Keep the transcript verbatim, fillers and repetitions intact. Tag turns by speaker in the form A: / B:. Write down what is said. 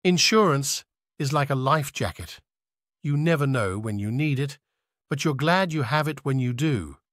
A: Insurance is like a life jacket. You never know when you need it, but you're glad you have it when you do.